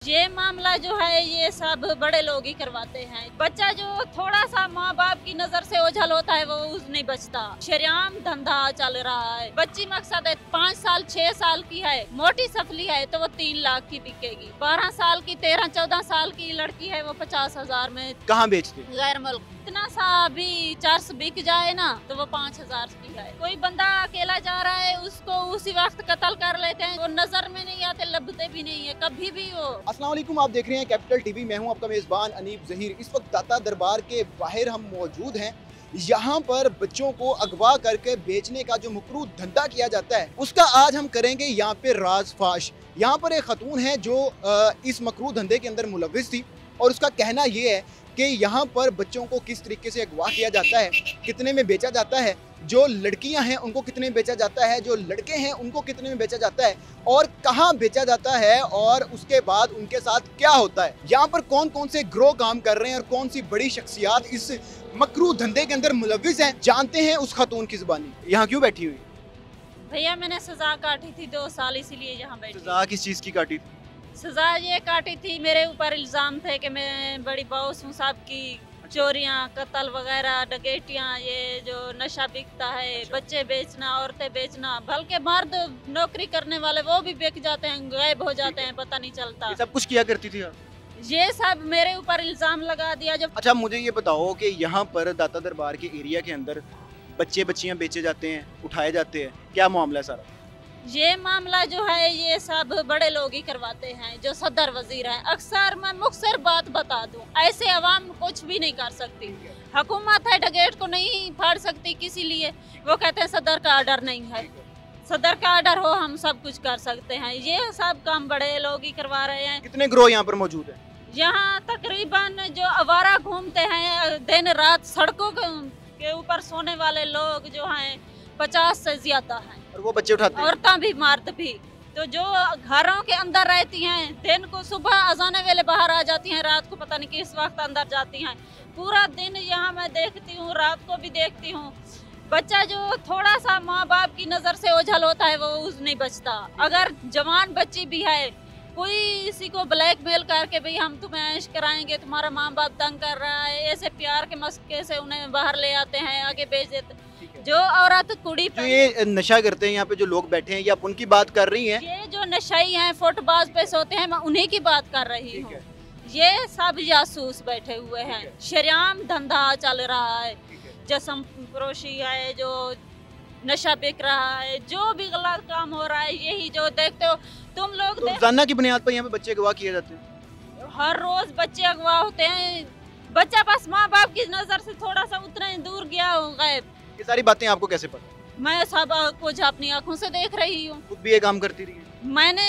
ये मामला जो है ये सब बड़े लोग ही करवाते हैं। बच्चा जो थोड़ा सा माँ बाप की नजर से ओझल होता है वो उस नहीं बचता। शरेआम धंधा चल रहा है। बच्ची मकसद है 5 साल 6 साल की है, मोटी सफली है तो वो 3 लाख की बिकेगी। 12 साल की 13-14 साल की लड़की है वो 50,000 में कहाँ बेचते? गैर मुल्क। इतना सा भी चर्स बिक जाए ना तो वो 5,000 की है। कोई बंदा अकेला जा रहा है उसको उसी वक्त कत्ल कर लेते हैं, वो नजर में नहीं आते, लभते भी नहीं है कभी भी वो। अस्सलाम वालेकुम, आप देख रहे हैं कैपिटल टीवी। मैं हूं आपका मेज़बान अनीब ज़हीर। इस वक्त दाता दरबार के बाहर हम मौजूद हैं। यहाँ पर बच्चों को अगवा करके बेचने का जो मकरूह धंधा किया जाता है उसका आज हम करेंगे यहाँ पे राज फाश। यहाँ पर एक खतून है जो इस मकरूह धंधे के अंदर मुलव्विस थी और उसका कहना ये है कि यहाँ पर बच्चों को किस तरीके से अगवा किया जाता है, कितने में बेचा जाता है, जो लड़कियां हैं उनको कितने में बेचा जाता है, जो लड़के हैं उनको कितने में बेचा जाता है और कहाँ बेचा जाता है और उसके बाद उनके साथ क्या होता है। यहाँ पर कौन कौन से ग्रोह काम कर रहे हैं और कौन सी बड़ी शख्सियात इस मकरूह धंधे के अंदर मुलव्विस हैं, जानते हैं उस खातून की जुबानी। यहाँ क्यों बैठी हुई? भैया मैंने सजा काटी थी 2 साल, इसीलिए यहाँ बैठी। सजा किस चीज़ की काटी थी? सजा ये काटी थी, मेरे ऊपर इल्जाम थे कि मैं बड़ी बॉस हूँ, साहब की चोरियाँ, कत्ल वगैरह, डकैतियाँ, ये जो नशा बिकता है, बच्चे बेचना, औरतें बेचना, बल्कि मर्द नौकरी करने वाले वो भी बिक जाते हैं, गायब हो जाते हैं, पता नहीं चलता। ये सब कुछ किया करती थी आप? ये सब मेरे ऊपर इल्जाम लगा दिया। जब अच्छा मुझे ये बताओ कि यहाँ पर दाता दरबार के एरिया के अंदर बच्चे बच्चियाँ बेचे जाते हैं, उठाए जाते हैं, क्या मामला है सारा? ये मामला जो है ये सब बड़े लोग ही करवाते हैं, जो सदर वजीर हैं। अक्सर मैं मुख्तसर बात बता दूं, ऐसे अवाम कुछ भी नहीं कर सकती। हुकूमत है डगेट को नहीं फाड़ सकती, किसी लिए वो कहते हैं सदर का आर्डर नहीं है। सदर का आर्डर हो हम सब कुछ कर सकते हैं। ये सब काम बड़े लोग ही करवा रहे हैं। कितने ग्रोह यहाँ पर मौजूद है? यहाँ तकरीबन जो आवारा घूमते हैं दिन रात सड़कों के ऊपर सोने वाले लोग जो हैं 50 से ज्यादा हैं। और वो बच्चे उठाते हैं? औरतें भी मर्द भी। तो जो घरों के अंदर रहती हैं, दिन को सुबह अजाने वेले बाहर आ जाती हैं, रात को पता नहीं किस वक्त अंदर जाती हैं। पूरा दिन यहाँ मैं देखती हूँ, रात को भी देखती हूँ। बच्चा जो थोड़ा सा माँ बाप की नज़र से ओझल होता है वो उस नहीं बचता। अगर जवान बच्ची भी है, कोई इसी को ब्लैकमेल करके भाई हम तुम्हें ऐश कराएंगे, तुम्हारा माँ बाप तंग कर रहा है, ऐसे प्यार के मस्के से उन्हें बाहर ले आते हैं, आगे भेज देते। जो औरत कुड़ी जो ये नशा करते हैं यहाँ पे जो लोग बैठे हैं, ये आप उनकी बात कर रही हैं? ये जो नशाई हैं, फुटपाथ पे सोते हैं, मैं उन्हीं की बात कर रही हूँ। ये सब जासूस बैठे हुए हैं। शरेआम धंधा चल रहा है, जिस्म फरोशी है, जो नशा बिक रहा है, जो भी गलत काम हो रहा है, यही जो देखते हो तुम लोग। तो रोजाना की बुनियाद पर यहाँ पे बच्चे अगवा किए जाते हैं? हर रोज बच्चे अगवा होते हैं। बच्चा बस माँ बाप की नजर से थोड़ा सा उतना ही दूर गया हो गायब। ये सारी बातें आपको कैसे पता? मैं सब कुछ अपनी आंखों से देख रही हूँ। खुद भी ये काम करती रही है? मैंने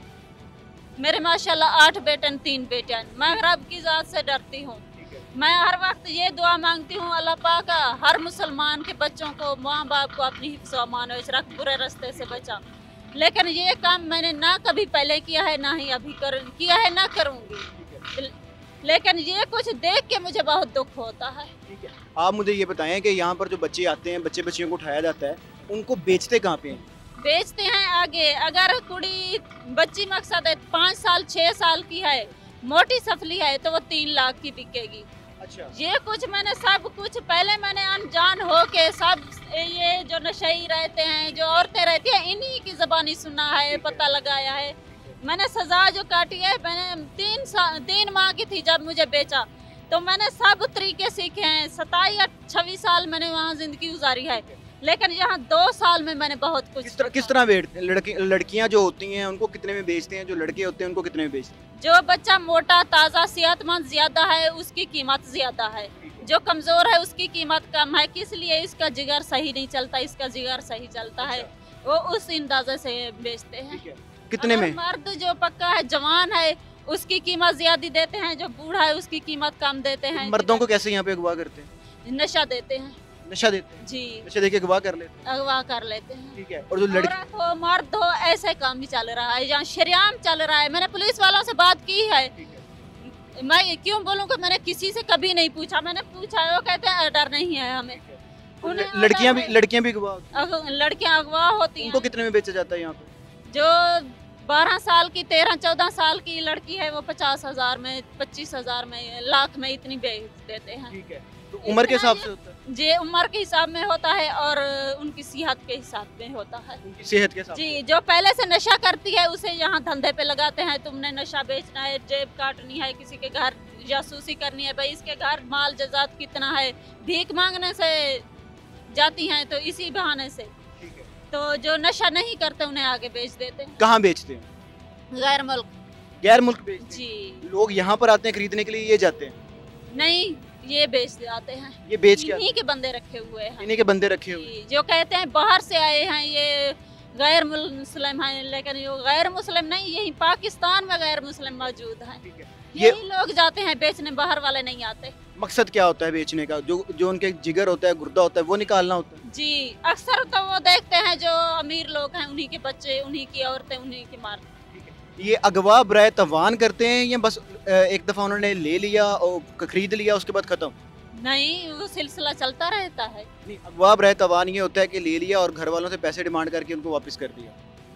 मेरे माशाल्लाह 8 बेटे 3 बेटियां। मैं रब की जात से डरती हूँ। मैं हर वक्त ये दुआ मांगती हूँ अल्लाह पाक हर मुसलमान के बच्चों को, माँ बाप को अपनी हिफ्ज़ व अमान रख, बुरे रास्ते से बचा। लेकिन ये काम मैंने ना कभी पहले किया है, ना ही अभी किया है, ना करूँगी। लेकिन ये कुछ देख के मुझे बहुत दुख होता है। आप मुझे ये बताएं कि यहाँ पर जो बच्चे आते हैं, बच्चे बच्चियों को उठाया जाता है, उनको बेचते कहाँ पे हैं? बेचते हैं आगे। अगर कुड़ी बच्ची मकसद है 5 साल 6 साल की है, मोटी सफली है तो वो 3 लाख की बिकेगी। अच्छा। ये कुछ मैंने सब कुछ पहले मैंने अनजान हो के सब ये जो नशई रहते हैं, जो औरतें रहती हैं, इन्हीं की ज़बानी सुना है, पता लगाया है। मैंने सजा जो काटी है, मैंने 3 माह की थी जब मुझे बेचा, तो मैंने सब तरीके सीखे हैं। 27 या 26 साल मैंने वहाँ जिंदगी गुजारी है, लेकिन यहाँ 2 साल में मैंने बहुत कुछ। किस तरह बेचते हैं? लड़कियाँ जो होती हैं उनको कितने में बेचते हैं, जो लड़के होते हैं उनको कितने में बेचते हैं? जो बच्चा मोटा ताज़ा सेहतमंद ज्यादा है उसकी कीमत ज्यादा है, जो कमजोर है उसकी कीमत कम है। किस लिए? इसका जिगर सही नहीं चलता, इसका जिगर सही चलता है, वो उस अंदाजे से बेचते हैं। कितने में? मर्द जो पक्का है, जवान है, उसकी कीमत ज्यादा देते हैं, जो बूढ़ा है उसकी कीमत कम देते हैं। मर्दों को कैसे यहाँ पे अगवा करते हैं? नशा देते हैं। नशा देते हैं? जी, नशा देके अगवा कर लेते हैं? अगवा कर लेते हैं। ठीक है। और जो लड़की औरत हो मर्द हो, ऐसे काम भी चल रहा है, यहाँ शरेआम चल रहा है। मैंने पुलिस वालों से बात की है। मैं क्यों बोलूँ कि मैंने किसी से कभी नहीं पूछा, मैंने पूछा है, वो कहते हैं डर नहीं है हमें। लड़कियाँ भी अगवा होती हैं? लड़कियां अगवा होती हैं। उनको कितने में बेचा जाता है यहाँ पे? जो 12 साल की 13-14 साल की लड़की है, वो 50,000 में 25,000 में लाख में इतनी बेच देते हैं। ठीक है, तो उम्र के हिसाब से होता है? जी, उम्र के हिसाब में होता है और उनकी सेहत के हिसाब में होता है। उनकी सेहत के हिसाब से? जी, जो पहले से नशा करती है उसे यहाँ धंधे पे लगाते हैं, तुमने नशा बेचना है, जेब काटनी है, किसी के घर जासूसी करनी है, भाई इसके घर माल जजात कितना है, भीख मांगने से जाती हैं, तो इसी बहाने से। ठीक है। तो जो नशा नहीं करते उन्हें आगे बेच देते हैं, कहाँ बेचते हैं? गैर मुल्क। गैर मुल्क बेचते हैं? जी, लोग यहाँ पर आते हैं खरीदने के लिए, ये जाते हैं? नहीं, ये बेच जाते हैं। ये बेच के इन्हीं के बंदे रखे हुए हैं। इन्हीं के बंदे रखे हुए हैं। जी, जो कहते हैं बाहर से आए हैं, ये गैर मुस्लिम हैं, लेकिन ये गैर मुस्लिम नहीं, यही पाकिस्तान में गैर मुस्लिम मौजूद हैं। ठीक है। ये यही लोग जाते हैं बेचने, बाहर वाले नहीं आते। मकसद क्या होता है बेचने का? जो जो उनके जिगर होता है, गुर्दा होता है, वो निकालना होता है? जी, अक्सर तो वो देखते हैं जो अमीर लोग हैं, उन्हीं के बच्चे, उन्हीं की औरतें, उन्हीं की मार। ये अगवा बराए तवान करते हैं या बस एक दफा उन्होंने ले लिया और खरीद लिया उसके बाद खत्म? नहीं, वो सिलसिला चलता रहता है। नहीं, अगवा बराए तवान ये होता है कि ले लिया और घर वालों से पैसे डिमांड करके उनको वापस कर दिया।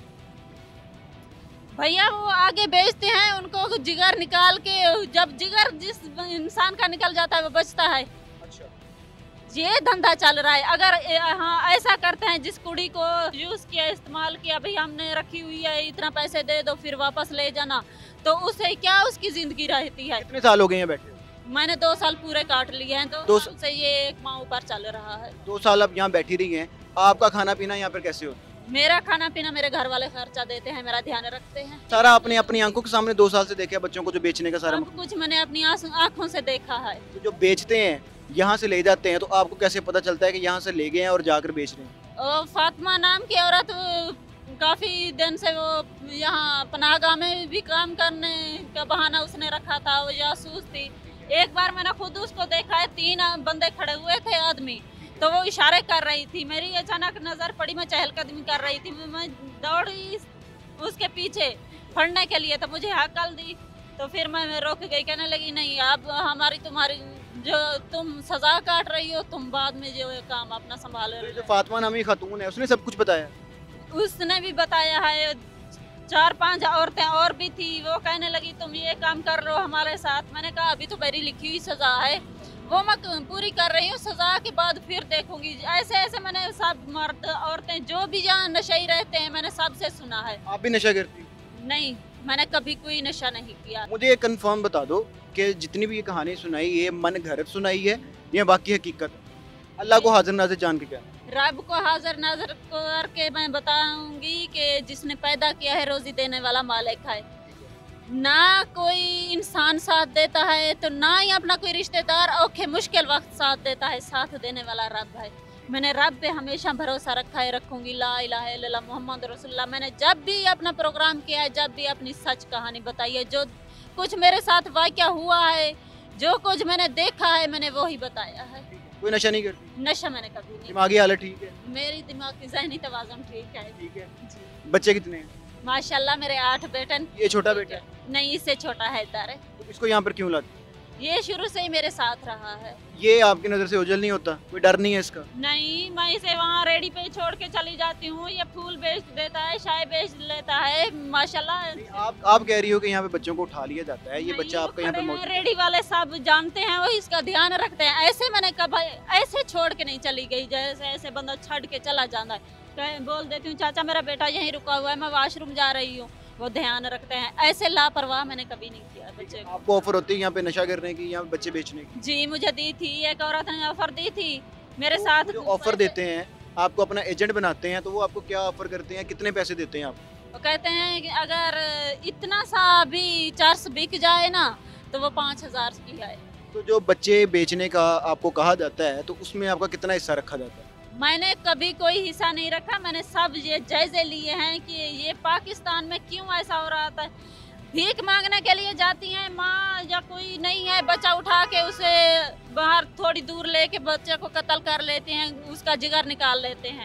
भैया वो आगे बेचते हैं, उनको जिगर निकाल के, जब जिगर जिस इंसान का निकल जाता है वो बचता है। अच्छा। ये धंधा चल रहा है। अगर हाँ ऐसा करते हैं, जिस कुड़ी को यूज किया, इस्तेमाल किया, भाई हमने रखी हुई है, इतना पैसे दे दो, फिर वापस ले जाना, तो उसे क्या उसकी जिंदगी रहती है। कितने साल हो गए हैं बैठे? मैंने 2 साल पूरे काट लिए हैं, तो 2 साल से ये एक माह ऊपर चल रहा है। 2 साल अब यहाँ बैठी रही हैं, आपका खाना पीना यहाँ पर कैसे होता है? मेरा खाना पीना मेरे घर वाले खर्चा देते हैं, मेरा ध्यान रखते हैं। सारा आपने अपनी आंखों के सामने 2 साल से देखा है बच्चों को जो बेचने का सारा? सब कुछ मैंने अपनी आंखों से देखा है। तो जो बेचते हैं यहाँ से ले जाते हैं, तो आपको कैसे पता चलता है कि यहाँ से ले गए हैं और जाकर बेच रहे हैं? और फातिमा नाम की औरत, वो काफी दिन से वो यहाँ पनाहगाह में भी काम करने का बहाना उसने रखा था, वो जासूस थी। एक बार मैंने खुद उसको देखा है, 3 बंदे खड़े हुए थे आदमी, तो वो इशारे कर रही थी, मेरी अचानक नजर पड़ी, मैं चहलकदमी कर रही थी, मैं दौड़ी उसके पीछे फड़ने के लिए, तो मुझे हकल दी, तो फिर मैं रोक गई, कहने लगी नहीं, अब हमारी तुम्हारी जो तुम सजा काट रही हो, तुम बाद में जो काम अपना संभाल रही जो हो। फातिमा नामी खातून है उसने सब कुछ बताया? उसने भी बताया है, 4-5 औरतें और भी थी, वो कहने लगी तुम ये काम कर रहे हो हमारे साथ। मैंने कहा अभी तो मेरी लिखी हुई सजा है, वो मैं पूरी कर रही हूँ, सजा के बाद फिर देखूंगी। ऐसे ऐसे मैंने सब मर्द औरतें जो भी यहाँ नशे रहते हैं, मैंने सबसे सुना है। आप भी नशा करती? नहीं, मैंने कभी कोई नशा नहीं किया। मुझे ये कंफर्म बता दो कि जितनी भी ये कहानी सुनाई, ये मन घड़त सुनाई है या बाकी हकीकत? अल्लाह को हाजिर नाजिर जान के क्या? रब को हाजिर नाजिर करके मैं बताऊंगी कि जिसने पैदा किया है, रोजी देने वाला मालिक है। ना कोई इंसान साथ देता है, तो ना ही अपना कोई रिश्तेदार औखे मुश्किल वक्त साथ देता है, साथ देने वाला रब है। मैंने रब पे हमेशा भरोसा रखा है, रखूंगी। ला इलाहा इल्लल्लाह मुहम्मद रसूलुल्लाह। मैंने जब भी अपना प्रोग्राम किया है, जब भी अपनी सच कहानी बताई है, जो कुछ मेरे साथ वाक़या हुआ है, जो कुछ मैंने देखा है, मैंने वो ही बताया है। कोई नशा नहीं करती? नशा मैंने कभी नहीं। दिमागी हालत ठीक है? मेरी दिमाग की ज़हनी तवाज़ुन ठीक है। ठीक है। जी, बच्चे कितने हैं? माशाल्लाह मेरे 8 बेटे। ये छोटा बेटा है? नहीं, इससे छोटा है इधर। तो इसको यहाँ पर क्यों लाते? ये शुरू से ही मेरे साथ रहा है। ये आपकी नज़र से ओझल नहीं होता? कोई डर नहीं है इसका? नहीं, मैं इसे वहाँ रेडी पे छोड़ के चली जाती हूँ, ये फूल बेच देता है, चाय बेच लेता है, माशाल्लाह। आप कह रही हो कि यहाँ पे बच्चों को उठा लिया जाता है, ये बच्चा आपका यहाँ पे मौजूद है? रेडी वाले सब जानते हैं, वो इसका ध्यान रखते हैं। ऐसे मैंने कभी ऐसे छोड़ के नहीं चली गई, जैसे ऐसे बंदा छड़ के चला जाता है, बोल देती हूँ चाचा मेरा बेटा यहीं रुका हुआ है, मैं वॉशरूम जा रही हूँ, वो ध्यान रखते हैं। ऐसे लापरवाह मैंने कभी नहीं किया बच्चे को। आपको ऑफर होती है यहाँ पे नशा करने की, यहाँ पे बच्चे बेचने की? जी, मुझे दी थी, एक औरत ने ऑफर दी थी मेरे साथ। जो ऑफर देते हैं, आपको अपना एजेंट बनाते हैं, तो वो आपको क्या ऑफर करते हैं, कितने पैसे देते हैं आप? वो कहते हैं कि अगर इतना सा भी चर्स बिक जाए ना, तो वो 5,000 की है। तो जो बच्चे बेचने का आपको कहा जाता है, तो उसमें आपका कितना हिस्सा रखा जाता है? मैंने कभी कोई हिस्सा नहीं रखा, मैंने सब ये जायजे लिए हैं कि ये पाकिस्तान में क्यों ऐसा हो रहा था। भीख मांगने के लिए जाती हैं माँ, या कोई नहीं है, बच्चा उठा के उसे बाहर थोड़ी दूर लेके बच्चे को कत्ल कर लेते हैं, उसका जिगर निकाल लेते हैं।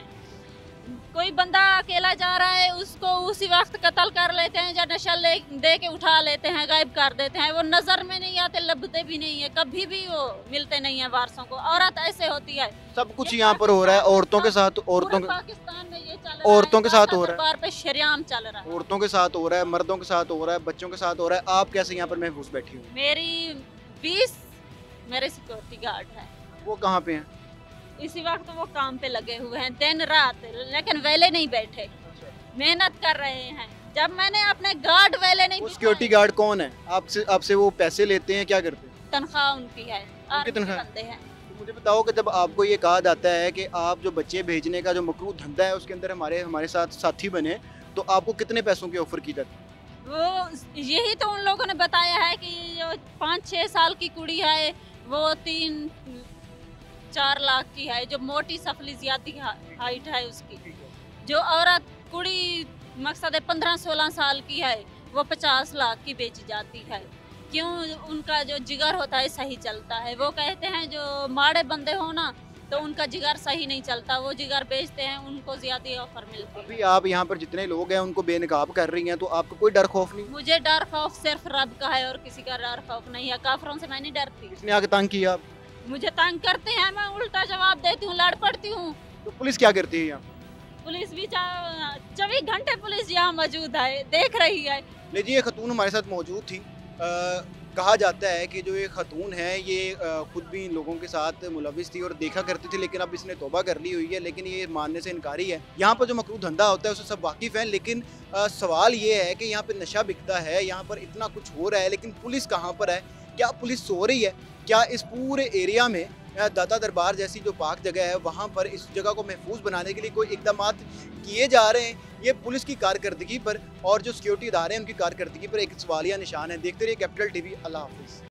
कोई बंदा अकेला जा रहा है, उसको उसी वक्त कत्ल कर लेते हैं, या नशा दे के उठा लेते हैं, गायब कर देते हैं। वो नजर में नहीं आते, लभते भी नहीं है, कभी भी वो मिलते नहीं है वारसों को। औरत ऐसे होती है। सब कुछ यहाँ पर हो रहा है औरतों के साथ, औरतों पूरे के। पाकिस्तान में ये चल है, औरतों के साथ हो रहा है, दरबार पे शरेआम चल रहा है। औरतों के साथ हो रहा है, मर्दों के साथ हो रहा है, बच्चों के साथ हो रहा है। आप कैसे यहाँ पर महफूज बैठी हुई? मेरी 20 मेरे सिक्योरिटी गार्ड है। वो कहाँ पे हैं? इसी वक्त वो काम पे लगे हुए हैं दिन रात, लेकिन वेले नहीं बैठे, मेहनत कर रहे हैं। जब मैंने अपने गार्ड वेले नहीं वो सिक्योरिटी गार्ड कौन है? आपसे वो पैसे लेते हैं, क्या करते हैं? तनख्वाह उनकी है, आर्मी के तनख्वाह? बंदे हैं। तो मुझे बताओ कि जब आपको ये कहा जाता है कि आप जो बच्चे भेजने का जो मकरू धंधा है उसके अंदर हमारे साथ साथी बने, तो आपको कितने पैसों की ऑफर की जाती है? वो यही तो उन लोगों ने बताया है कि जो 5-6 साल की कुड़ी है वो 3-4 लाख की है, जो मोटी सफली ज्यादा हाइट है उसकी। जो औरत कुड़ी मकसद है 15-16 साल की है वो 50 लाख की बेची जाती है। क्यों? उनका जो जिगर होता है सही चलता है। वो कहते हैं जो माड़े बंदे हो ना तो उनका जिगर सही नहीं चलता, वो जिगर बेचते हैं, उनको ज्यादा ऑफर मिलती है। अभी आप यहाँ पर जितने लोग हैं उनको बेनकाब कर रही हैं, तो आपको कोई डर खौफ नहीं? मुझे डर खौफ सिर्फ रब का है और किसी का डर खौफ नहीं है। काफरों से मैं नहीं डरती। किसने आके तंग किया आप? मुझे तंग करते हैं, मैं उल्टा जवाब देती हूँ, लड़ पड़ती हूँ। तो पुलिस क्या करती है यहाँ? पुलिस भी 24 घंटे पुलिस यहाँ मौजूद है, देख रही है। लीजिए, ये खतून हमारे साथ मौजूद थी। कहा जाता है कि जो ये खतून है ये खुद भी इन लोगों के साथ मुलविस थी और देखा करती थी, लेकिन अब इसने तौबा कर ली हुई है, लेकिन ये मानने से इनकारी है। यहाँ पर जो मकरू धंधा होता है उससे सब वाकिफ़ हैं, लेकिन सवाल ये है कि यहाँ पर नशा बिकता है, यहाँ पर इतना कुछ हो रहा है, लेकिन पुलिस कहाँ पर है? क्या पुलिस सो रही है? क्या इस पूरे एरिया में दाता दरबार जैसी जो पाक जगह है वहाँ पर इस जगह को महफूज बनाने के लिए कोई इकदाम किए जा रहे हैं? ये पुलिस की कारकर्दगी पर और जो सिक्योरिटी इदारे हैं उनकी कारकर्दगी पर एक सवालिया निशान है। देखते रहिए कैपिटल टीवी। अल्लाह हाफिज़।